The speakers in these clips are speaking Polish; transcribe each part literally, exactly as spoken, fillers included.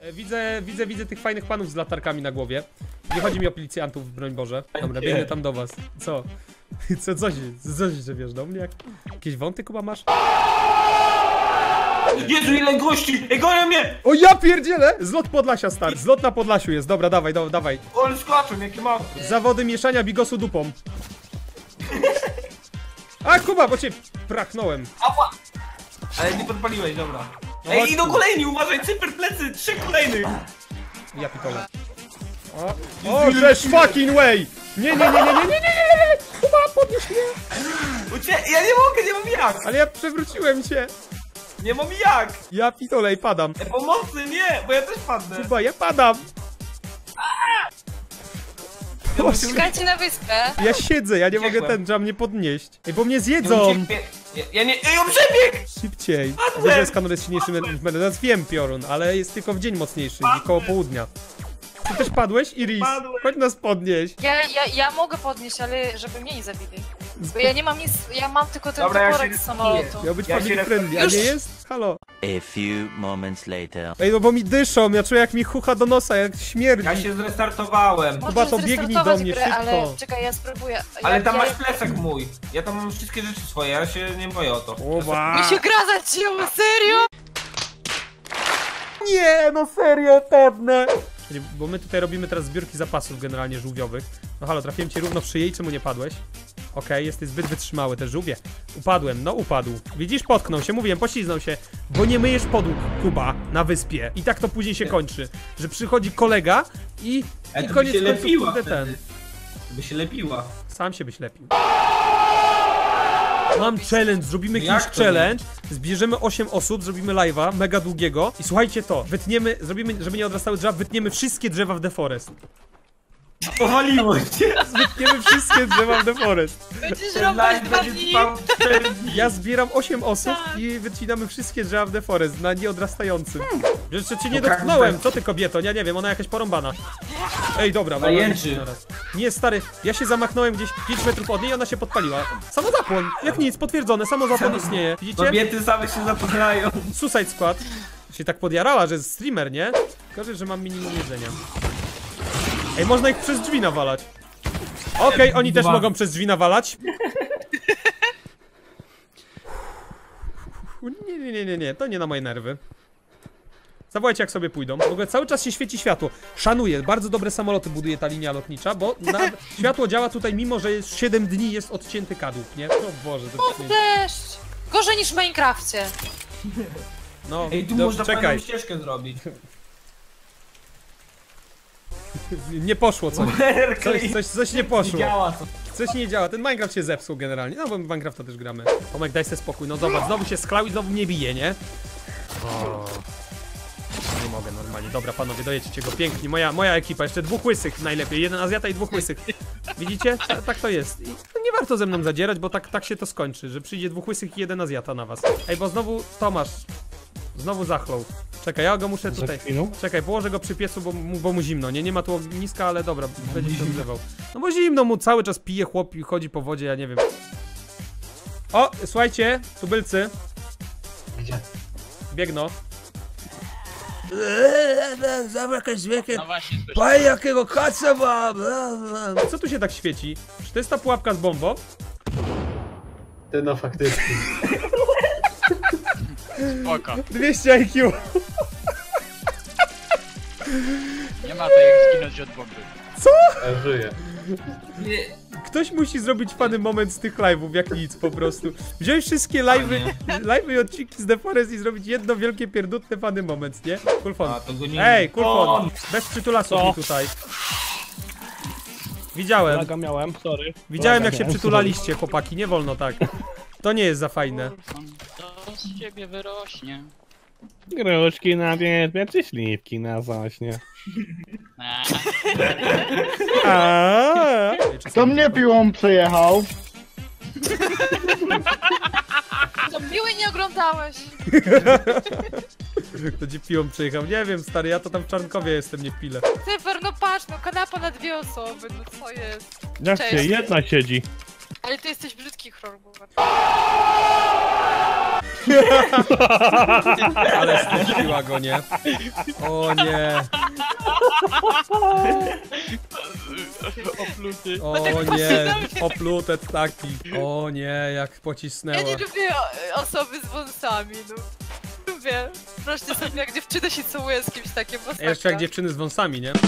Widzę, widzę, widzę tych fajnych panów z latarkami na głowie. Nie chodzi mi o policjantów, broń Boże. Dobra, biegnę tam do was. Co? Co, co się, co się wiesz do mnie? Jakieś wąty, Kuba, masz? Jezu, ile gości! Ej, gonią mnie! O ja pierdzielę! Zlot Podlasia, stary. Zlot na Podlasiu jest. Dobra, dawaj, do, dawaj. On skaczą, jakie mam. Zawody mieszania bigosu dupą. A, Kuba, bo cię prachnąłem. Ała! Ale nie podpaliłeś, dobra. No Ej, chodź idą tu. kolejni, uważaj, cyper plecy, trzy kolejnych! Ja pitole. O, o, there's fucking way! Nie, nie, nie, nie, nie, nie, nie, nie, nie, Kuba, podnieś mnie! Ucie ja nie mogę, nie mam jak! Ale ja przewróciłem cię. Nie mam jak! Ja pitole i padam. E, pomocy, nie, bo ja też padnę. Kuba, ja padam. Czekajcie na wyspę. Ja siedzę, ja nie Uciekłem. mogę ten jam nie podnieść. Ej, bo mnie Nie zjedzą! ucieknie. Ja, ja nie, ej, on przebiegł! Szybciej. Padłem! Wiesz, że Skanor jest silniejszy niż będę. Teraz wiem, Piorun, ale jest tylko w dzień mocniejszy, i koło południa. Ty też padłeś, Iris? Padłem. Chodź nas podnieść. Ja, ja, ja mogę podnieść, ale żeby mnie nie zabili. Bo ja nie mam nic, ja mam tylko ten Dobra, ja toporek się z samolotu. Miał być Ja family się friendly, a Już. nie jest? Halo. A few moments later. Ej, no bo mi dyszą, ja czuję jak mi chucha do nosa, jak śmierdzi. Ja się zrestartowałem. Chyba to Możesz biegnij do zrestartować mnie, grę, szybko. Ale czekaj, ja spróbuję. Ale ja, tam ja, masz plecak mój. Ja tam mam wszystkie rzeczy swoje, ja się nie boję o to. Oba. Mi się gra zacięło, serio? Nie, no serio, pewne. Bo my tutaj robimy teraz zbiórki zapasów generalnie żółwiowych. No halo, trafiłem cię równo w szyję i czemu nie padłeś? Okej, okay, jesteś zbyt wytrzymały, te żółwie. Upadłem, no upadł. Widzisz, potknął się, mówiłem, pośliznął się. Bo nie myjesz podłóg, Kuba, na wyspie. I tak to później się kończy. Że przychodzi kolega i, Ale i to koniec by się końców, lepiła kurde, wtedy. ten. By się lepiła. Sam się byś lepił. Mam challenge, zrobimy Jak jakiś to challenge, zbierzemy osiem osób, zrobimy live'a, mega długiego i słuchajcie to, wytniemy, zrobimy, żeby nie odrastały drzewa, wytniemy wszystkie drzewa w The Forest. Powaliło cię. Wytniemy wszystkie drzewa w The Forest. Będziesz Ten robić live dwa będzie dni. trwał cztery dni. Ja zbieram osiem osób Tak. i wycinamy wszystkie drzewa w The Forest na nieodrastającym. Jeszcze cię nie To dotknąłem, każdy- co ty kobieto, ja nie wiem, ona jakaś porąbana. Ej, dobra, dobra. Zajęczy. Nie, stary, ja się zamachnąłem gdzieś pięć metrów od niej i ona się podpaliła. Samozapłon, jak nic, potwierdzone, samozapłon istnieje. Widzicie? Kobiety same się zapalają. Suicide Squad się tak podjarała, że jest streamer, nie? Gorzej, że mam minimum jedzenia. Ej, można ich przez drzwi nawalać. Okej, oni też Dwa. mogą przez drzwi nawalać. Nie, nie, nie, nie, nie, to nie na moje nerwy. Zawołajcie, jak sobie pójdą. W ogóle cały czas się świeci światło. Szanuję, bardzo dobre samoloty buduje ta linia lotnicza, bo na... światło działa tutaj, mimo że jest siedem dni, jest odcięty kadłub, nie? O Boże, to jest... Deszcz. Gorzej niż w Minecrafcie. No, Ej, tu do, można czekaj, fajną ścieżkę zrobić. nie poszło coś. Coś, coś, coś nie Nie poszło. działa to. Coś nie działa, ten Minecraft się zepsuł generalnie. No bo w Minecrafta też gramy. Tomek, daj sobie spokój, no zobacz, znowu się sklał i znowu mnie bije, nie? O. Nie mogę normalnie. Dobra, panowie, dojedźcie go pięknie. Moja, moja ekipa, jeszcze dwóch łysych najlepiej. Jeden Azjata i dwóch łysych. Widzicie? Ta, tak to jest. I nie warto ze mną zadzierać, bo tak, tak się to skończy, że przyjdzie dwóch łysych i jeden Azjata na was. Ej, bo znowu Tomasz. Znowu zachlął. Czekaj, ja go muszę tutaj... Czekaj, położę go przy piecu, bo mu, bo mu zimno, nie? Nie ma tu ogniska, ale dobra, będzie się odgrzewał. No bo zimno mu, cały czas pije chłop i chodzi po wodzie, ja nie wiem. O, słuchajcie, tubylcy. Gdzie? Biegno. Zobacz, jakaś wielkie... No właśnie, słyszę. Paj, jakiego kaca mam! Co tu się tak świeci? Czy to jest ta pułapka z bombą? Ty no faktycznie. Spoko. dwieście I Q. Nie ma to jak zginąć od bomby. Ja żyję. Nie. Ktoś musi zrobić fany moment z tych live'ów, jak nic po prostu. Wziąć wszystkie live'y, live'y i odcinki z The Forest i zrobić jedno wielkie pierdutne fany moment, nie? Kulfon. A, to go nie... Ej, Kulfon! Bez przytulasów mi tutaj. Widziałem. Laga miałem, sorry. Widziałem, Laga jak się miałem, przytulaliście, chłopaki, nie wolno tak. To nie jest za fajne. To z ciebie wyrośnie. sorry. Gruszki na wierzbie, czy śliwki na zaśnie. A, Aaaa. To mnie piłą przejechał. To miły nie oglądałeś. Kto ci piłą przyjechał? Nie wiem, stary, ja to tam w Czarnkowie jestem, nie w Pile. Cyfer, no patrz, no kanapa na dwie osoby, no co jest? Jak Cześć. się jedna siedzi. Ale ty jesteś brzydki, Chrorgu. Ale spuściła go, nie? O nie. Opluty. O nie. Oplutet taki. O nie, jak Ja pocisnęła. nie lubię o- osoby z wąsami, no. Lubię. Proszę sobie, jak dziewczyna się całuje z kimś takim, A jeszcze jak dziewczyny z wąsami, nie?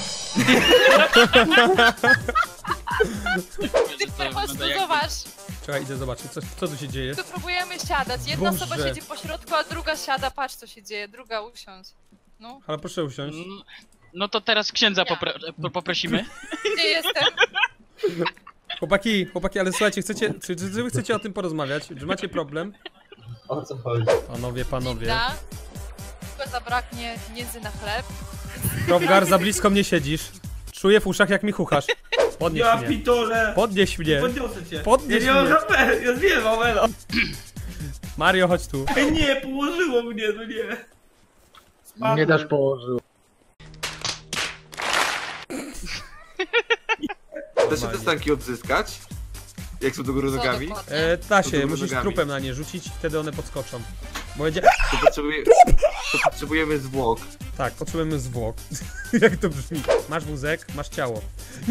Ty chodź tu, zobacz. Czekaj, idę zobaczyć, co, co tu się dzieje. Tu próbujemy siadać. Jedna Boże. osoba siedzi po środku, a druga siada. Patrz, co się dzieje. Druga usiądź. No, Ale proszę usiąść. No to teraz księdza Ja. popro po- poprosimy. gdzie jestem? Chłopaki, chłopaki, ale słuchajcie, chcecie, czy, czy, czy wy chcecie o tym porozmawiać? Czy macie problem? O co chodzi? Panowie, panowie. Da. Tylko zabraknie pieniędzy na chleb. Krowgar, za blisko mnie siedzisz. Czuję w uszach, jak mi chuchasz. Podnieś Ja mnie. pitole! Podnieś mnie. Podniosę cię. Podnieś ja nie mnie. mam H P, ja zwiewam, elo. Mario, chodź tu. Ej, nie, położyło mnie, no nie. Spadłem. Mnie też położył. Da się te stanki odzyskać? Jak są do góry Co nogami? dokładnie? E, da To się, do musisz nogami. trupem na nie rzucić, wtedy one podskoczą. Bo będzie... To, potrzebuje... to potrzebujemy zwłok. Tak, potrzebujemy zwłok. Jak to brzmi? Masz wózek, masz ciało.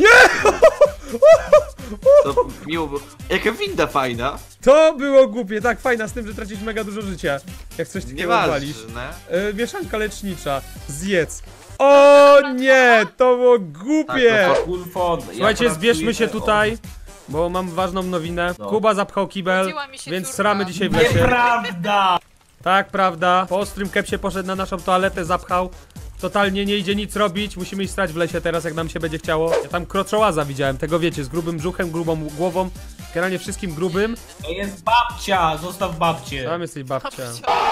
To miło było. Jaka winda fajna! To było głupie, tak, fajna, z tym, że tracisz mega dużo życia. Jak coś takiego odwalisz. Nieważne. E, mieszanka lecznicza. Zjedz. O nie, to było głupie. Tak, to full fun. Ja Słuchajcie, pracuję zbierzmy się o- tutaj, bo mam ważną nowinę. No. Kuba zapchał kibel, Urodziła mi się więc córka. sramy dzisiaj w lesie. Nieprawda! Tak, prawda. Po ostrym kepsie poszedł na naszą toaletę, zapchał. Totalnie nie idzie nic robić, musimy iść strać w lesie teraz, jak nam się będzie chciało. Ja tam kroczołaza widziałem, tego wiecie, z grubym brzuchem, grubą głową, generalnie wszystkim grubym. To jest babcia, zostaw babcię. Tam jesteś babcia.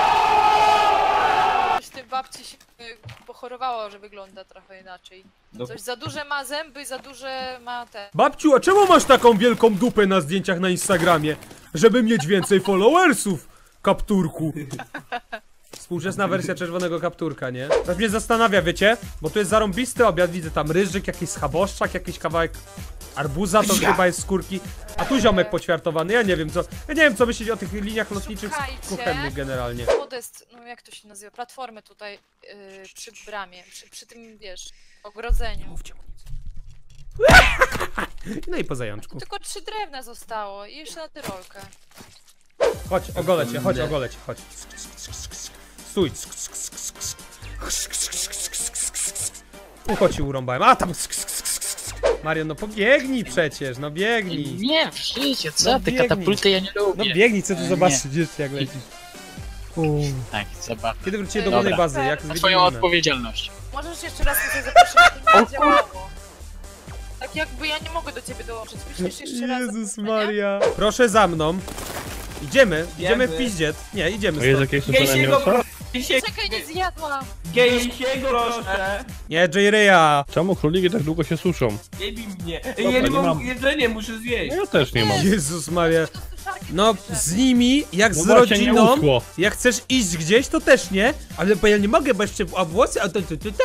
Coś tej babci się y, pochorowało, że wygląda trochę inaczej. No. Coś za duże ma zęby, za duże ma te... Babciu, a czemu masz taką wielką dupę na zdjęciach na Instagramie? Żeby mieć więcej followersów, kapturku. Współczesna wersja czerwonego kapturka, nie? To mnie zastanawia, wiecie? Bo tu jest zarąbisty obiad, widzę tam ryżyk, jakiś schaboszczak, jakiś kawałek arbuza, to chyba jest skórki. A tu ziomek poćwiartowany, ja nie wiem co... Ja nie wiem co myśleć o tych liniach lotniczych Szukajcie. kuchennych generalnie. Podest, no jak to się nazywa? Platformy tutaj yy, przy bramie, przy, przy tym, wiesz, ogrodzeniu. Mówcie mu nic. No i po zajączku. Tylko trzy drewna zostało i jeszcze na tyrolkę. Chodź, ogolę cię, chodź, ogolę cię, chodź. Stój. Ucho ci urąbałem, a tam... Marian, no pobiegnij przecież, no biegnij. Nie, w życiu, co No ty, biegnij. katapulty ja nie No lubię. biegnij, co tu Nie. zobaczysz, wiesz jak lecisz. U. Tak, zabawne. Kiedy wrócicie do Dobra. głównej bazy, jak Na twoją zwiedzimy? odpowiedzialność. Możesz jeszcze raz mnie zaprosić, to nie działało. Tak jakby ja nie mogę do ciebie dołączyć. Myślisz jeszcze raz? Jezus zaproszenie? Maria. Proszę za mną. Idziemy, idziemy w Idziemy. piździet. Nie, idziemy To jest stąd. jakieś super Gejsiego, mięso? Gejsiego, Czekaj, nie zjadłam. Gejsiego proszę. Nie, J-Ryja. Czemu króliki tak długo się suszą? Nie bij mnie. Dobra, Ej, ja nie nie mam mam. jedzenia, muszę zjeść. Ja też nie mam. Jezus Maria. No, z nimi, jak No z właśnie, nie rodziną, uschło. jak chcesz iść gdzieś, to też nie, ale bo ja nie mogę, bo jeszcze a włosy, a to... to- to-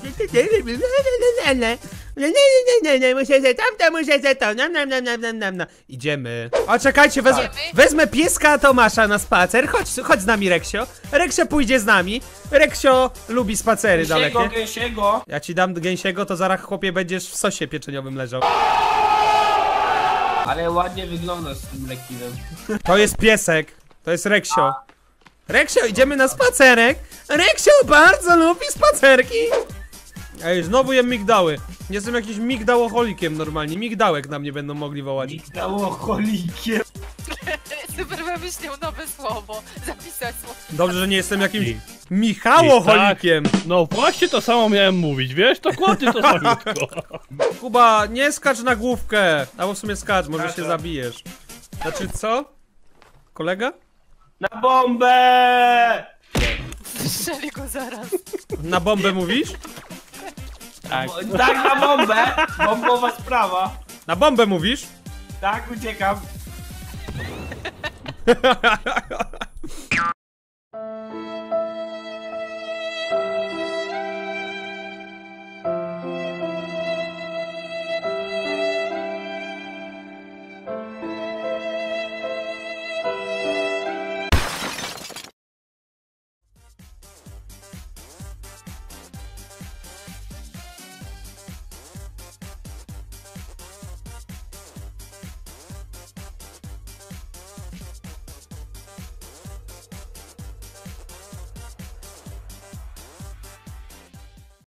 to- muszę ze tamto, muszę ze to, nam, nam, nam, nam, nam, nam, nam. Idziemy. A czekajcie, wezmę, Idziemy? wezmę pieska Tomasza na spacer, chodź, chodź z nami, Reksio. Reksio pójdzie z nami, Reksio lubi spacery Gejsiego, dalekie. gejsiego. Ja ci dam gęsiego, to zaraz chłopie będziesz w sosie pieczeniowym leżał. Ale ładnie wyglądasz z tym lekinem. To jest piesek. To jest Reksio. Reksio, idziemy na spacerek. Reksio bardzo lubi spacerki. Ej, znowu jem migdały. Jestem jakimś migdałoholikiem normalnie. Migdałek na mnie będą mogli wołać. Migdałoholikiem. Super wymyślił nowe słowo. Zapisać słowo. Dobrze, że nie jestem jakimś I- Michałoholikiem. No właśnie to samo miałem mówić, wiesz? Dokładnie to samo. Kuba, nie skacz na główkę. Albo w sumie skacz, może się Skaczę. zabijesz. Znaczy co? Kolega? Na bombę! Strzeli go zaraz. Na bombę mówisz? Tak. Tak, na bombę! Bombowa sprawa. Na bombę mówisz? Tak, uciekam.